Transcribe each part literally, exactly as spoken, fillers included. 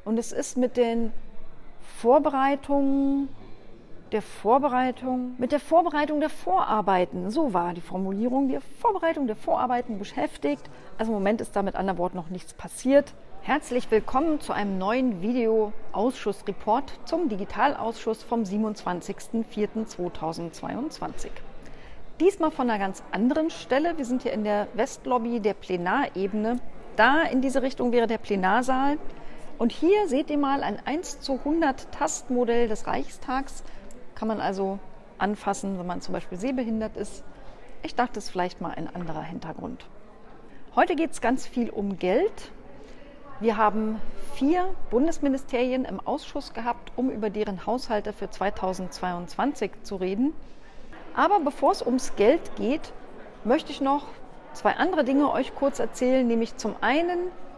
Und es ist mit den Vorbereitungen der Vorbereitung, mit der Vorbereitung der Vorarbeiten, so war die Formulierung, die Vorbereitung der Vorarbeiten beschäftigt. Also im Moment ist da mit anderen Worten noch nichts passiert. Herzlich willkommen zu einem neuen Video-Ausschussreport zum Digitalausschuss vom siebenundzwanzigsten vierten zweitausendzweiundzwanzig. Diesmal von einer ganz anderen Stelle. Wir sind hier in der Westlobby der Plenarebene. Da in diese Richtung wäre der Plenarsaal. Und hier seht ihr mal ein eins zu hundert Tastmodell des Reichstags. Kann man also anfassen, wenn man zum Beispiel sehbehindert ist. Ich dachte, es ist vielleicht mal ein anderer Hintergrund. Heute geht es ganz viel um Geld. Wir haben vier Bundesministerien im Ausschuss gehabt, um über deren Haushalte für zweitausendzweiundzwanzig zu reden. Aber bevor es ums Geld geht, möchte ich noch zwei andere Dinge euch kurz erzählen. Nämlich zum einen,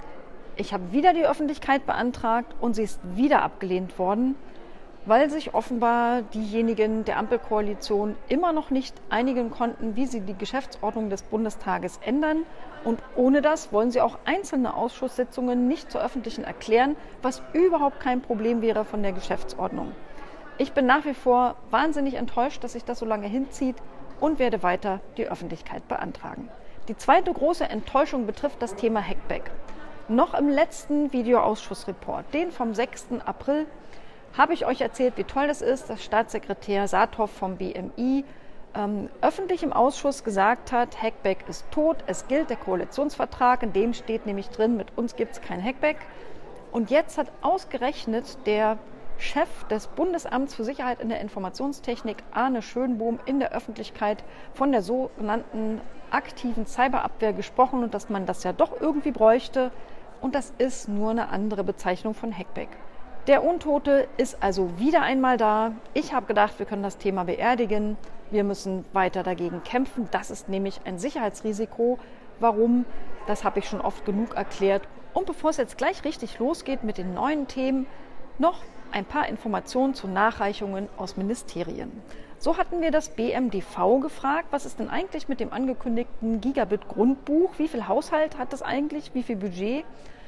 ich habe wieder die Öffentlichkeit beantragt und sie ist wieder abgelehnt worden, weil sich offenbar diejenigen der Ampelkoalition immer noch nicht einigen konnten, wie sie die Geschäftsordnung des Bundestages ändern. Und ohne das wollen sie auch einzelne Ausschusssitzungen nicht zur öffentlichen erklären, was überhaupt kein Problem wäre von der Geschäftsordnung. Ich bin nach wie vor wahnsinnig enttäuscht, dass sich das so lange hinzieht und werde weiter die Öffentlichkeit beantragen. Die zweite große Enttäuschung betrifft das Thema Hackback. Noch im letzten Videoausschussreport, den vom sechsten April, habe ich euch erzählt, wie toll das ist, dass Staatssekretär Saathoff vom B M I ähm, öffentlich im Ausschuss gesagt hat, Hackback ist tot, es gilt der Koalitionsvertrag, in dem steht nämlich drin, mit uns gibt es kein Hackback. Und jetzt hat ausgerechnet der Chef des Bundesamts für Sicherheit in der Informationstechnik, Arne Schönbohm, in der Öffentlichkeit von der sogenannten aktiven Cyberabwehr gesprochen und dass man das ja doch irgendwie bräuchte. Und das ist nur eine andere Bezeichnung von Hackback. Der Untote ist also wieder einmal da. Ich habe gedacht, wir können das Thema beerdigen. Wir müssen weiter dagegen kämpfen. Das ist nämlich ein Sicherheitsrisiko. Warum? Das habe ich schon oft genug erklärt. Und bevor es jetzt gleich richtig losgeht mit den neuen Themen, noch ein paar Informationen zu Nachreichungen aus Ministerien. So hatten wir das B M D V gefragt, was ist denn eigentlich mit dem angekündigten Gigabit-Grundbuch? Wie viel Haushalt hat das eigentlich? Wie viel Budget?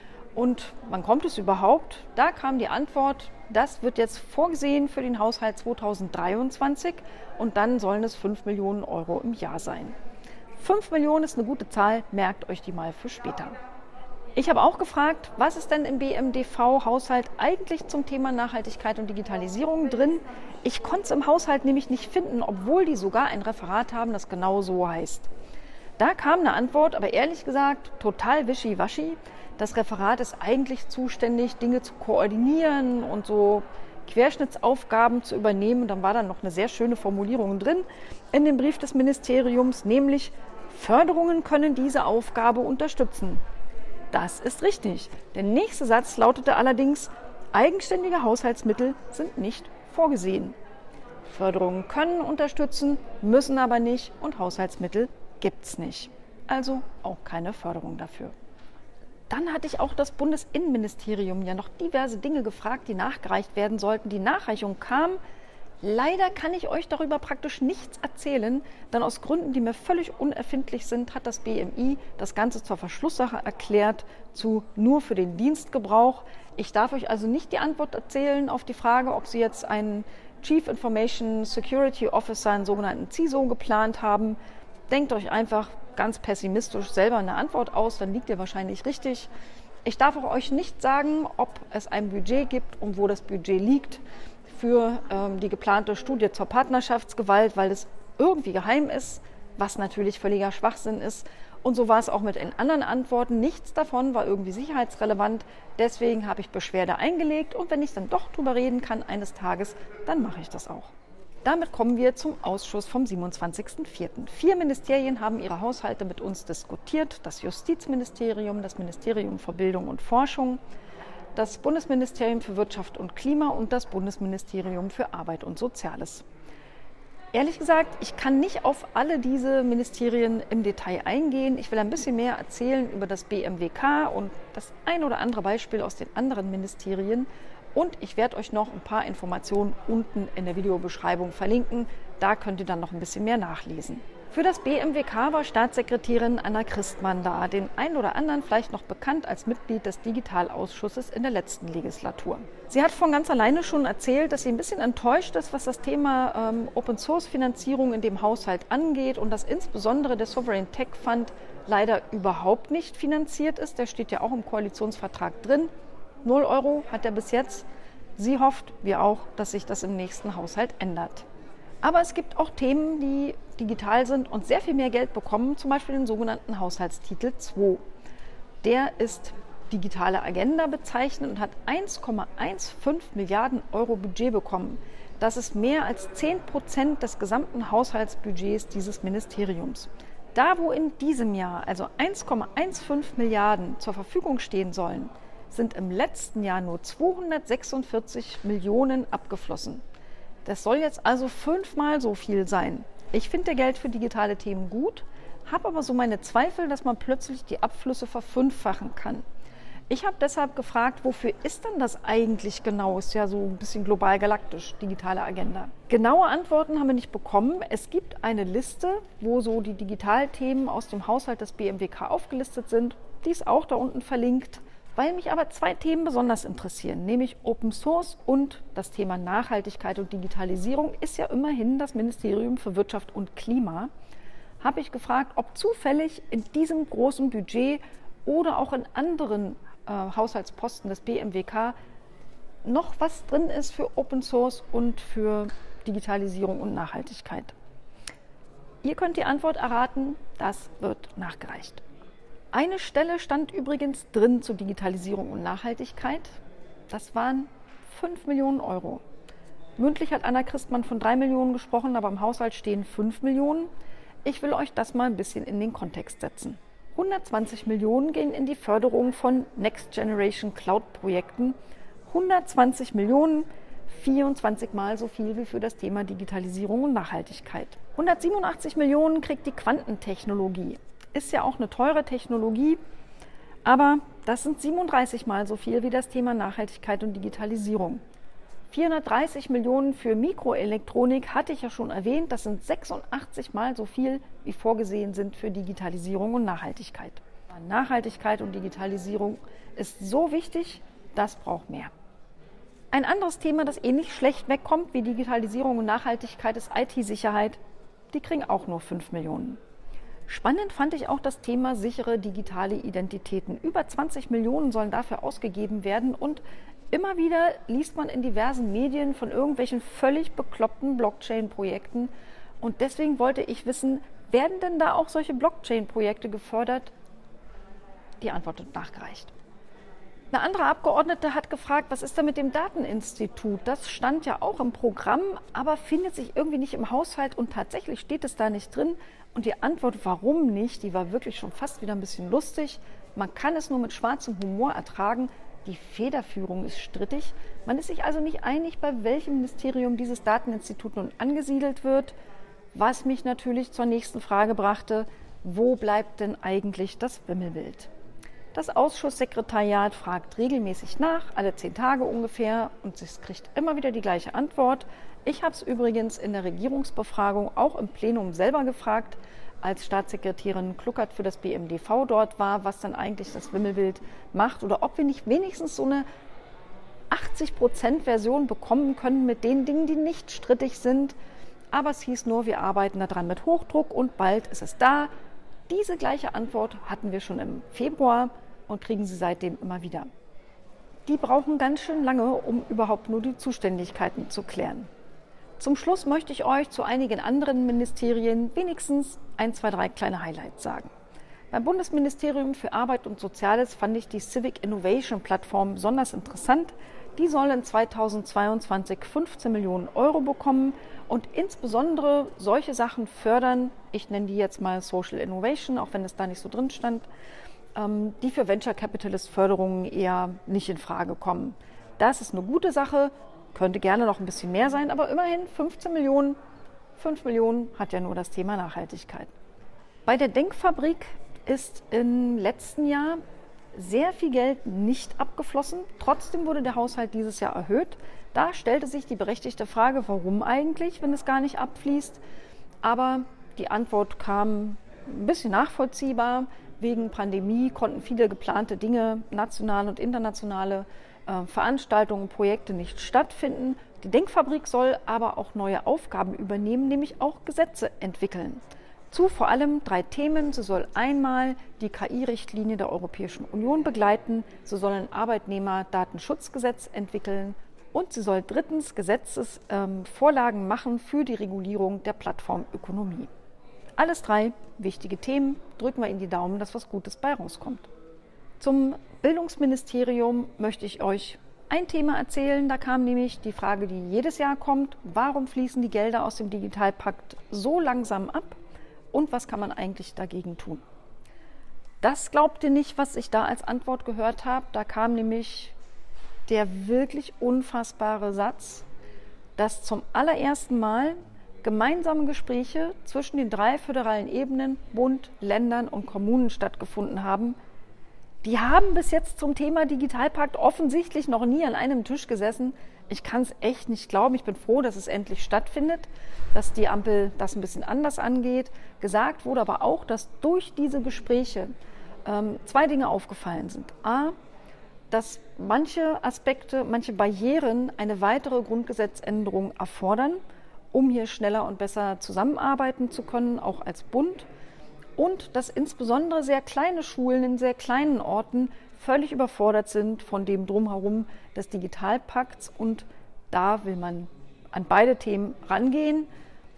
Und wann kommt es überhaupt? Da kam die Antwort, das wird jetzt vorgesehen für den Haushalt zweitausenddreiundzwanzig und dann sollen es fünf Millionen Euro im Jahr sein. fünf Millionen ist eine gute Zahl, merkt euch die mal für später. Ich habe auch gefragt, was ist denn im B M D V-Haushalt eigentlich zum Thema Nachhaltigkeit und Digitalisierung drin? Ich konnte es im Haushalt nämlich nicht finden, obwohl die sogar ein Referat haben, das genau so heißt. Da kam eine Antwort, aber ehrlich gesagt total wischiwaschi. Das Referat ist eigentlich zuständig, Dinge zu koordinieren und so Querschnittsaufgaben zu übernehmen. Und dann war da noch eine sehr schöne Formulierung drin in dem Brief des Ministeriums, nämlich Förderungen können diese Aufgabe unterstützen. Das ist richtig. Der nächste Satz lautete allerdings, eigenständige Haushaltsmittel sind nicht vorgesehen. Förderungen können unterstützen, müssen aber nicht und Haushaltsmittel gibt es nicht. Also auch keine Förderung dafür. Dann hatte ich auch das Bundesinnenministerium ja noch diverse Dinge gefragt, die nachgereicht werden sollten. Die Nachreichung kam. Leider kann ich euch darüber praktisch nichts erzählen, denn aus Gründen, die mir völlig unerfindlich sind, hat das B M I das Ganze zur Verschlusssache erklärt, zu nur für den Dienstgebrauch. Ich darf euch also nicht die Antwort erzählen auf die Frage, ob Sie jetzt einen Chief Information Security Officer, einen sogenannten C I S O, geplant haben. Denkt euch einfach ganz pessimistisch selber eine Antwort aus, dann liegt ihr wahrscheinlich richtig. Ich darf auch euch nicht sagen, ob es ein Budget gibt und wo das Budget liegt für ähm, die geplante Studie zur Partnerschaftsgewalt, weil es irgendwie geheim ist, was natürlich völliger Schwachsinn ist. Und so war es auch mit den anderen Antworten. Nichts davon war irgendwie sicherheitsrelevant. Deswegen habe ich Beschwerde eingelegt und wenn ich dann doch drüber reden kann eines Tages, dann mache ich das auch. Damit kommen wir zum Ausschuss vom siebenundzwanzigsten vierten Vier Ministerien haben ihre Haushalte mit uns diskutiert. Das Justizministerium, das Ministerium für Bildung und Forschung, das Bundesministerium für Wirtschaft und Klima und das Bundesministerium für Arbeit und Soziales. Ehrlich gesagt, ich kann nicht auf alle diese Ministerien im Detail eingehen. Ich will ein bisschen mehr erzählen über das B M W K und das ein oder andere Beispiel aus den anderen Ministerien. Und ich werde euch noch ein paar Informationen unten in der Videobeschreibung verlinken. Da könnt ihr dann noch ein bisschen mehr nachlesen. Für das B M W K war Staatssekretärin Anna Christmann da, den einen oder anderen vielleicht noch bekannt als Mitglied des Digitalausschusses in der letzten Legislatur. Sie hat von ganz alleine schon erzählt, dass sie ein bisschen enttäuscht ist, was das Thema ähm, Open-Source-Finanzierung in dem Haushalt angeht und dass insbesondere der Sovereign Tech Fund leider überhaupt nicht finanziert ist. Der steht ja auch im Koalitionsvertrag drin. Null Euro hat er bis jetzt. Sie hofft, wir auch, dass sich das im nächsten Haushalt ändert. Aber es gibt auch Themen, die digital sind und sehr viel mehr Geld bekommen, zum Beispiel den sogenannten Haushaltstitel zwei. Der ist digitale Agenda bezeichnet und hat eins Komma fünfzehn Milliarden Euro Budget bekommen. Das ist mehr als zehn Prozent des gesamten Haushaltsbudgets dieses Ministeriums. Da, wo in diesem Jahr also eins Komma fünfzehn Milliarden zur Verfügung stehen sollen, sind im letzten Jahr nur zweihundertsechsundvierzig Millionen abgeflossen. Das soll jetzt also fünfmal so viel sein. Ich finde Geld für digitale Themen gut, habe aber so meine Zweifel, dass man plötzlich die Abflüsse verfünffachen kann. Ich habe deshalb gefragt, wofür ist denn das eigentlich genau? Ist ja so ein bisschen global galaktisch, digitale Agenda. Genaue Antworten haben wir nicht bekommen. Es gibt eine Liste, wo so die Digitalthemen aus dem Haushalt des B M W K aufgelistet sind. Die ist auch da unten verlinkt. Weil mich aber zwei Themen besonders interessieren, nämlich Open Source und das Thema Nachhaltigkeit und Digitalisierung ist ja immerhin das Ministerium für Wirtschaft und Klima, habe ich gefragt, ob zufällig in diesem großen Budget oder auch in anderen äh, Haushaltsposten des B M W K noch was drin ist für Open Source und für Digitalisierung und Nachhaltigkeit. Ihr könnt die Antwort erraten, das wird nachgereicht. Eine Stelle stand übrigens drin zur Digitalisierung und Nachhaltigkeit. Das waren fünf Millionen Euro. Mündlich hat Anna Christmann von drei Millionen gesprochen, aber im Haushalt stehen fünf Millionen. Ich will euch das mal ein bisschen in den Kontext setzen. hundertzwanzig Millionen gehen in die Förderung von Next Generation Cloud-Projekten. hundertzwanzig Millionen, vierundzwanzig Mal so viel wie für das Thema Digitalisierung und Nachhaltigkeit. hundertsiebenundachtzig Millionen kriegt die Quantentechnologie. Ist ja auch eine teure Technologie, aber das sind siebenunddreißig Mal so viel wie das Thema Nachhaltigkeit und Digitalisierung. vierhundertdreißig Millionen für Mikroelektronik hatte ich ja schon erwähnt, das sind sechsundachtzig Mal so viel, wie vorgesehen sind für Digitalisierung und Nachhaltigkeit. Nachhaltigkeit und Digitalisierung ist so wichtig, das braucht mehr. Ein anderes Thema, das ähnlich schlecht wegkommt wie Digitalisierung und Nachhaltigkeit, ist I T-Sicherheit. Die kriegen auch nur fünf Millionen. Spannend fand ich auch das Thema sichere digitale Identitäten. Über zwanzig Millionen sollen dafür ausgegeben werden und immer wieder liest man in diversen Medien von irgendwelchen völlig bekloppten Blockchain-Projekten. Und deswegen wollte ich wissen, werden denn da auch solche Blockchain-Projekte gefördert? Die Antwort wird nachgereicht. Eine andere Abgeordnete hat gefragt, was ist da mit dem Dateninstitut? Das stand ja auch im Programm, aber findet sich irgendwie nicht im Haushalt und tatsächlich steht es da nicht drin. Und die Antwort, warum nicht, die war wirklich schon fast wieder ein bisschen lustig. Man kann es nur mit schwarzem Humor ertragen. Die Federführung ist strittig. Man ist sich also nicht einig, bei welchem Ministerium dieses Dateninstitut nun angesiedelt wird. Was mich natürlich zur nächsten Frage brachte, wo bleibt denn eigentlich das Wimmelbild? Das Ausschusssekretariat fragt regelmäßig nach, alle zehn Tage ungefähr, und es kriegt immer wieder die gleiche Antwort. Ich habe es übrigens in der Regierungsbefragung auch im Plenum selber gefragt, als Staatssekretärin Kluckert für das B M D V dort war, was dann eigentlich das Wimmelbild macht oder ob wir nicht wenigstens so eine achtzig Prozent Version bekommen können mit den Dingen, die nicht strittig sind. Aber es hieß nur, wir arbeiten daran mit Hochdruck und bald ist es da. Diese gleiche Antwort hatten wir schon im Februar und kriegen sie seitdem immer wieder. Die brauchen ganz schön lange, um überhaupt nur die Zuständigkeiten zu klären. Zum Schluss möchte ich euch zu einigen anderen Ministerien wenigstens ein, zwei, drei kleine Highlights sagen. Beim Bundesministerium für Arbeit und Soziales fand ich die Civic Innovation Plattform besonders interessant. Die soll in zweitausendzweiundzwanzig fünfzehn Millionen Euro bekommen und insbesondere solche Sachen fördern, ich nenne die jetzt mal Social Innovation, auch wenn es da nicht so drin stand, die für Venture Capitalist Förderungen eher nicht in Frage kommen. Das ist eine gute Sache, könnte gerne noch ein bisschen mehr sein, aber immerhin fünfzehn Millionen, fünf Millionen hat ja nur das Thema Nachhaltigkeit. Bei der Denkfabrik ist im letzten Jahr sehr viel Geld nicht abgeflossen. Trotzdem wurde der Haushalt dieses Jahr erhöht. Da stellte sich die berechtigte Frage, warum eigentlich, wenn es gar nicht abfließt. Aber Die Antwort kam ein bisschen nachvollziehbar. Wegen Pandemie konnten viele geplante Dinge, nationale und internationale äh, Veranstaltungen, Projekte nicht stattfinden. Die Denkfabrik soll aber auch neue Aufgaben übernehmen, nämlich auch Gesetze entwickeln. Zu vor allem drei Themen. Sie soll einmal die K I-Richtlinie der Europäischen Union begleiten, sie soll ein Arbeitnehmerdatenschutzgesetz entwickeln und sie soll drittens Gesetzesvorlagen ähm, machen für die Regulierung der Plattformökonomie. Alles drei wichtige Themen. Drücken wir Ihnen die Daumen, dass was Gutes bei rauskommt. Zum Bildungsministerium möchte ich euch ein Thema erzählen. Da kam nämlich die Frage, die jedes Jahr kommt: Warum fließen die Gelder aus dem Digitalpakt so langsam ab? Und was kann man eigentlich dagegen tun? Das glaubt ihr nicht, was ich da als Antwort gehört habe. Da kam nämlich der wirklich unfassbare Satz, dass zum allerersten Mal gemeinsame Gespräche zwischen den drei föderalen Ebenen, Bund, Ländern und Kommunen stattgefunden haben. Die haben bis jetzt zum Thema Digitalpakt offensichtlich noch nie an einem Tisch gesessen. Ich kann es echt nicht glauben. Ich bin froh, dass es endlich stattfindet, dass die Ampel das ein bisschen anders angeht. Gesagt wurde aber auch, dass durch diese Gespräche ähm, zwei Dinge aufgefallen sind. A, dass manche Aspekte, manche Barrieren eine weitere Grundgesetzänderung erfordern, um hier schneller und besser zusammenarbeiten zu können, auch als Bund. Und dass insbesondere sehr kleine Schulen in sehr kleinen Orten völlig überfordert sind von dem Drumherum des Digitalpakts. Und da will man an beide Themen rangehen.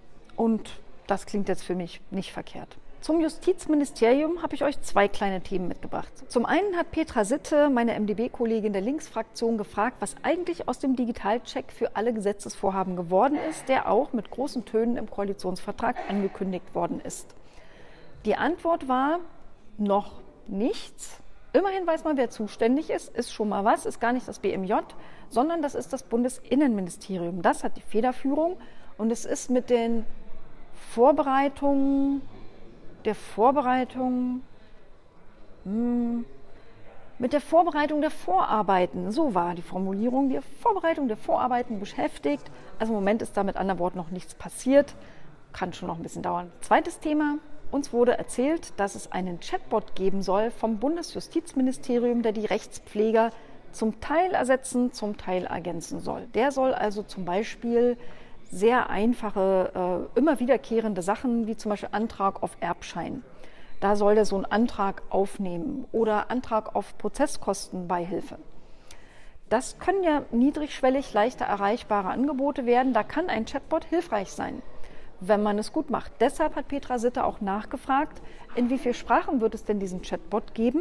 Und das klingt jetzt für mich nicht verkehrt. Zum Justizministerium habe ich euch zwei kleine Themen mitgebracht. Zum einen hat Petra Sitte, meine M d B-Kollegin der Linksfraktion, gefragt, was eigentlich aus dem Digitalcheck für alle Gesetzesvorhaben geworden ist, der auch mit großen Tönen im Koalitionsvertrag angekündigt worden ist. Die Antwort war noch nichts. Immerhin weiß man, wer zuständig ist, ist schon mal was, ist gar nicht das B M J, sondern das ist das Bundesinnenministerium. Das hat die Federführung und es ist mit den Vorbereitungen, der Vorbereitung, hm, mit der Vorbereitung der Vorarbeiten, so war die Formulierung, die Vorbereitung der Vorarbeiten beschäftigt. Also im Moment ist da mit anderen Worten noch nichts passiert, kann schon noch ein bisschen dauern. Zweites Thema. Uns wurde erzählt, dass es einen Chatbot geben soll vom Bundesjustizministerium, der die Rechtspfleger zum Teil ersetzen, zum Teil ergänzen soll. Der soll also zum Beispiel sehr einfache, äh, immer wiederkehrende Sachen, wie zum Beispiel Antrag auf Erbschein. Da soll der so einen Antrag aufnehmen oder Antrag auf Prozesskostenbeihilfe. Das können ja niedrigschwellig, leichter erreichbare Angebote werden. Da kann ein Chatbot hilfreich sein, wenn man es gut macht. Deshalb hat Petra Sitte auch nachgefragt, in wie vielen Sprachen wird es denn diesen Chatbot geben?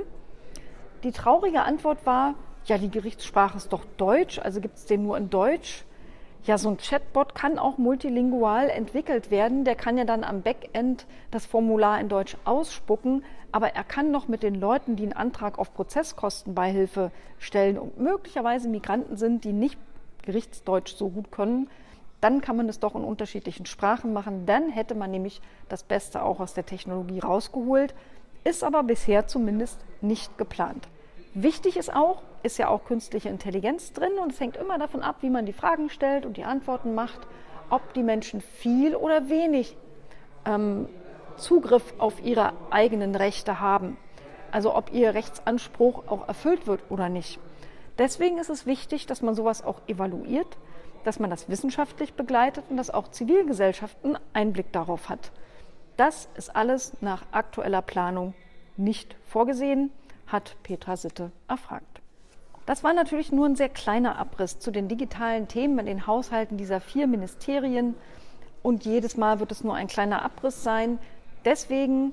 Die traurige Antwort war, ja, die Gerichtssprache ist doch Deutsch, also gibt es den nur in Deutsch. Ja, so ein Chatbot kann auch multilingual entwickelt werden. Der kann ja dann am Backend das Formular in Deutsch ausspucken, aber er kann noch mit den Leuten, die einen Antrag auf Prozesskostenbeihilfe stellen und möglicherweise Migranten sind, die nicht Gerichtsdeutsch so gut können, dann kann man es doch in unterschiedlichen Sprachen machen. Dann hätte man nämlich das Beste auch aus der Technologie rausgeholt, ist aber bisher zumindest nicht geplant. Wichtig ist auch, ist ja auch künstliche Intelligenz drin und es hängt immer davon ab, wie man die Fragen stellt und die Antworten macht, ob die Menschen viel oder wenig ähm, Zugriff auf ihre eigenen Rechte haben. Also ob ihr Rechtsanspruch auch erfüllt wird oder nicht. Deswegen ist es wichtig, dass man sowas auch evaluiert, dass man das wissenschaftlich begleitet und dass auch Zivilgesellschaften Einblick darauf hat. Das ist alles nach aktueller Planung nicht vorgesehen, hat Petra Sitte erfragt. Das war natürlich nur ein sehr kleiner Abriss zu den digitalen Themen in den Haushalten dieser vier Ministerien und jedes Mal wird es nur ein kleiner Abriss sein. Deswegen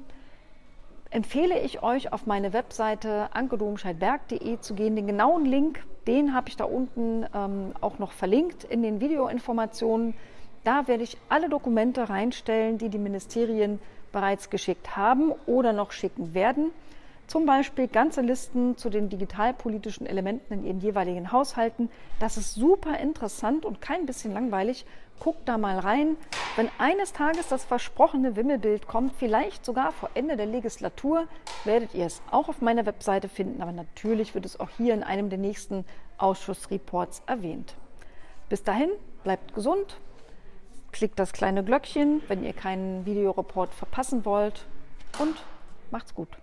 empfehle ich euch, auf meine Webseite anke domscheit-berg punkt de zu gehen. Den genauen Link, den habe ich da unten ähm, auch noch verlinkt in den Videoinformationen. Da werde ich alle Dokumente reinstellen, die die Ministerien bereits geschickt haben oder noch schicken werden. Zum Beispiel ganze Listen zu den digitalpolitischen Elementen in ihren jeweiligen Haushalten. Das ist super interessant und kein bisschen langweilig. Guckt da mal rein. Wenn eines Tages das versprochene Wimmelbild kommt, vielleicht sogar vor Ende der Legislatur, werdet ihr es auch auf meiner Webseite finden. Aber natürlich wird es auch hier in einem der nächsten Ausschussreports erwähnt. Bis dahin, bleibt gesund, Klickt das kleine Glöckchen, wenn ihr keinen Videoreport verpassen wollt und macht's gut.